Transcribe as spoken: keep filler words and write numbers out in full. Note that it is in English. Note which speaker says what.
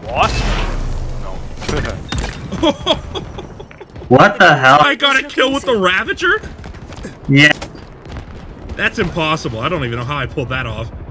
Speaker 1: Wasp? No.
Speaker 2: What the hell?
Speaker 3: I got a kill with the Ravager?
Speaker 2: Yeah.
Speaker 3: That's impossible. I don't even know how I pulled that off.